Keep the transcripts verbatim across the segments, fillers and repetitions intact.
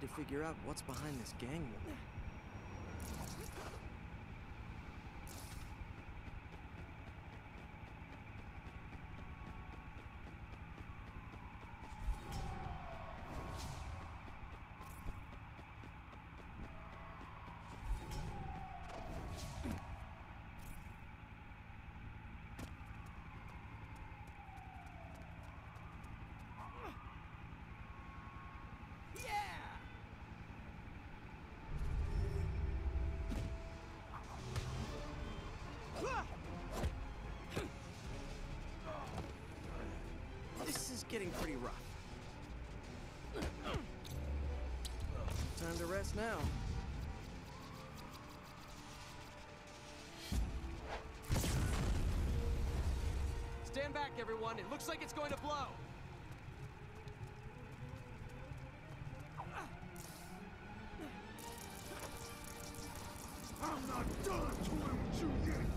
figure out what's behind this gang war. This is getting pretty rough. Time to rest now. Stand back, everyone. It looks like it's going to blow. I'm not done toying with you yet!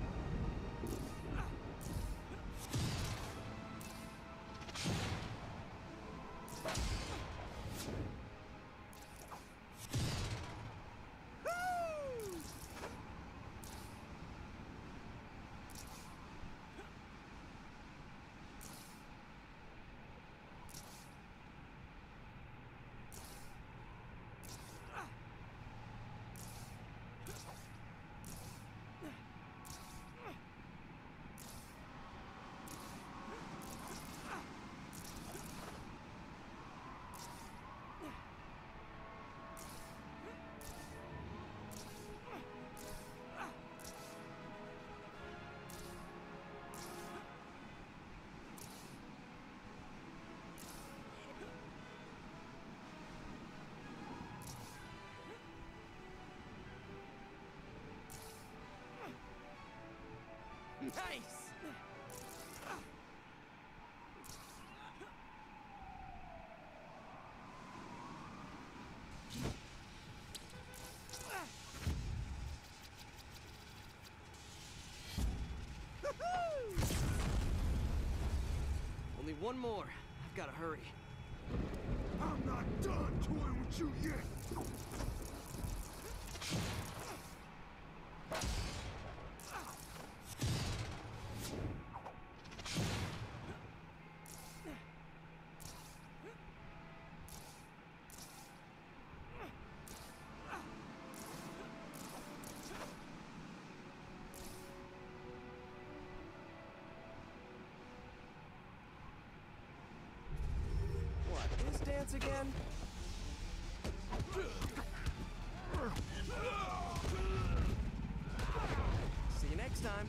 Nice! Only one more. I've got to hurry. I'm not done toying with you yet! What, this dance again? See you next time.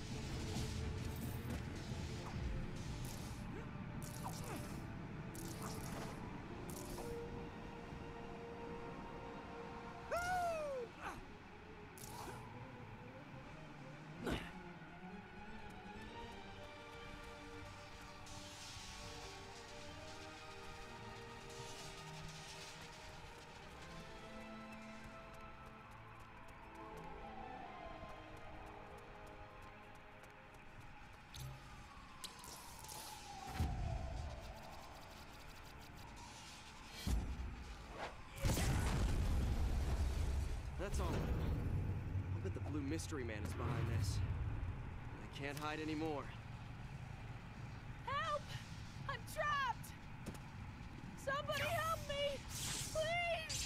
That's all. I'll bet the blue mystery man is behind this. I can't hide anymore. Help! I'm trapped! Somebody help me! Please!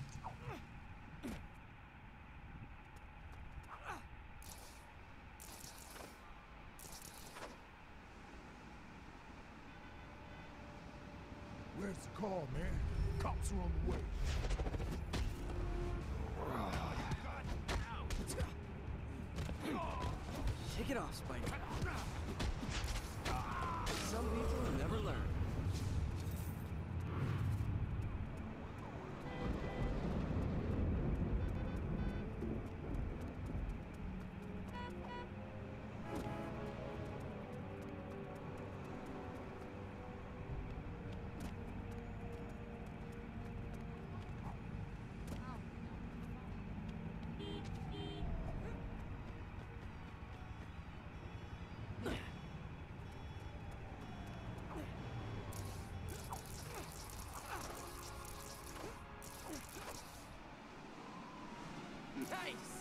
Where's the call, man? Cops are on the way. Take it off, Spidey. Some people never learn. Nice!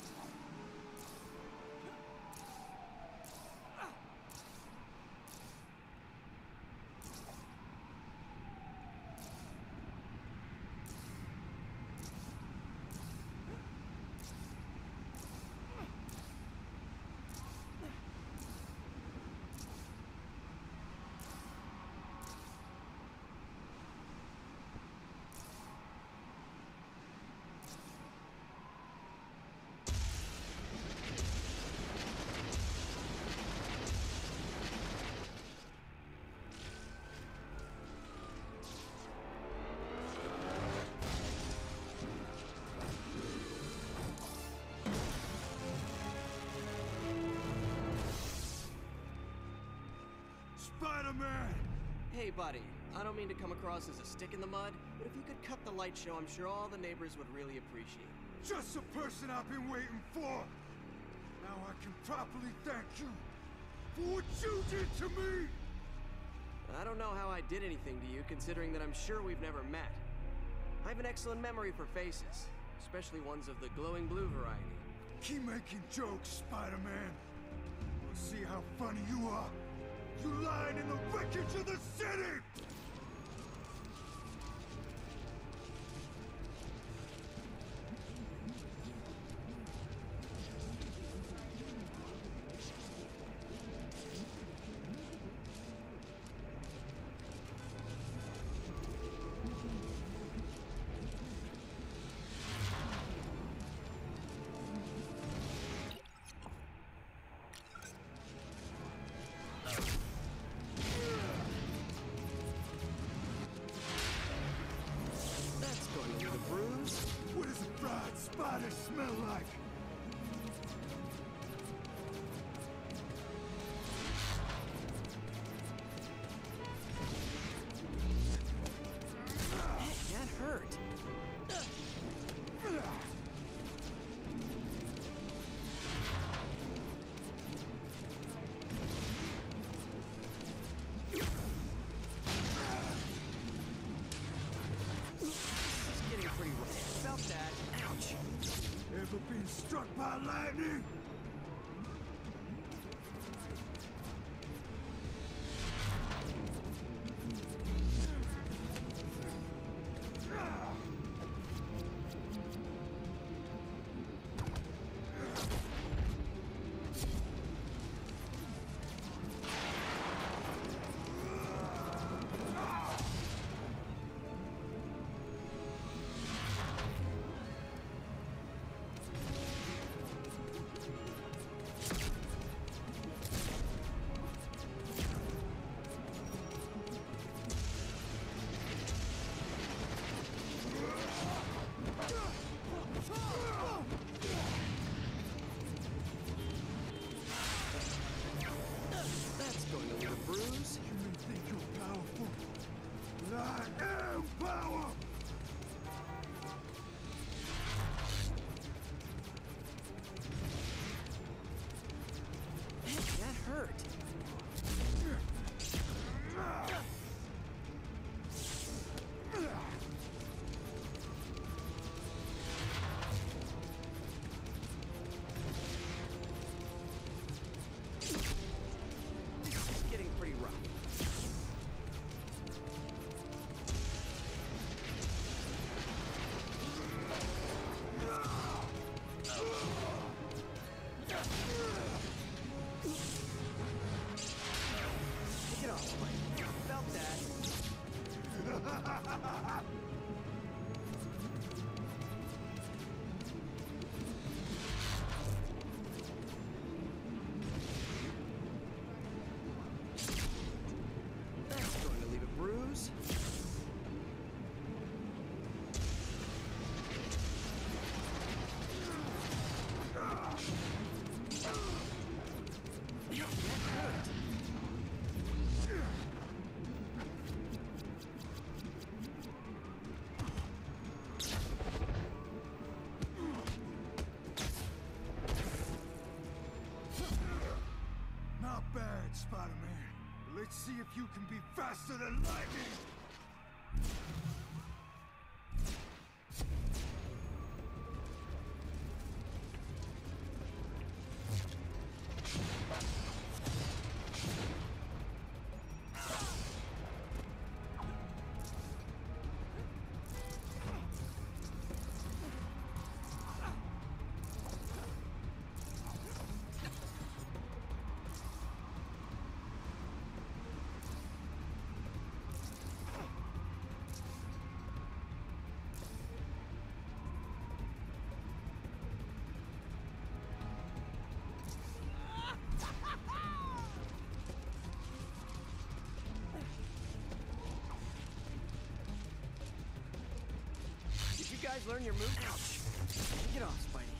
Spider-Man! Hey, buddy. I don't mean to come across as a stick in the mud, but if you could cut the light show, I'm sure all the neighbors would really appreciate it. Just the person I've been waiting for! Now I can properly thank you for what you did to me! I don't know how I did anything to you, considering that I'm sure we've never met. I have an excellent memory for faces, especially ones of the glowing blue variety. Keep making jokes, Spider-Man. We'll see how funny you are. You lying in the wreckage of the city! Spider smell like? That hurt. It's getting pretty rough. Felt that. Ouch. Ever been struck by lightning? Spider-Man, let's see if you can be faster than lightning! learn your moves? Ouch. Take it off, Spidey.